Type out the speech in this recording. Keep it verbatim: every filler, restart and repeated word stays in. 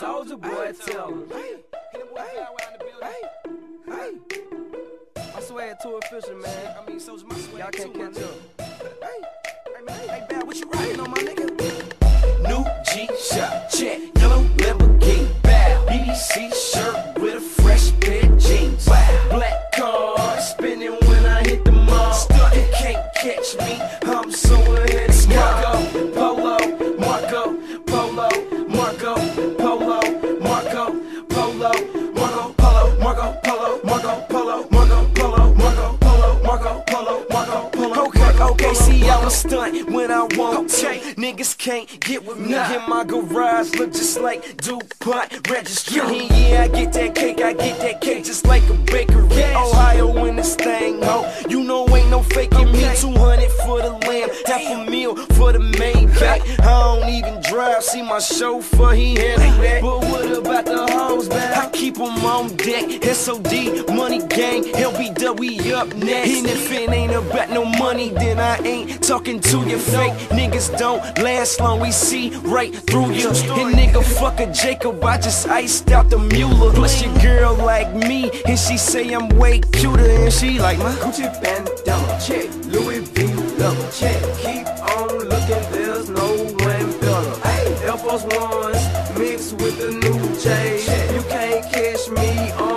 Soldier boy, tell him. Hey, hey, hey, hey. I swear too official, man. I mean, Soldier, my swag. Y'all can't catch up. Hey, hey, man, hey, Bad, what you writing on, my nigga? New G-Shock, check, yellow Lamborghini, bow, B B C shirt with a fresh pair of jeans, wow. Black car, spinning when I hit the mall, stuck, you can't catch me, I'm so ahead of Marco, Polo, Marco, Polo, Marco, Polo, Marco, Polo, Marco, Polo, Marco, Polo, Marco, Polo, Marco, Polo, Marco, Polo, Marco, Polo, Marco, Polo. Okay, okay, see I was stunt when I want to. Niggas can't get with me in my garage, look just like DuPont registry. Yeah, I get that cake, I get that cake just like a bakery. Ohio in this thing, ho. You know ain't no faking me. two hundred for the lamb, half a meal for the Maybach. I don't even drive, see my chauffeur, he handle that. But what about the hoes, man? I keep them on deck. S O D, money gang, L B W up next. And if it ain't about no money, then I ain't talking to you fake. Niggas don't last long, we see right through you. And nigga, fuck a Jacob, I just iced out the Mueller. Plus your girl like me, and she say I'm way cuter, and she like my Gucci bandana, check, Louis V leather, check. Keep on looking, there's no one better. Hey, Air Force Ones mixed with the new J. You can't catch me on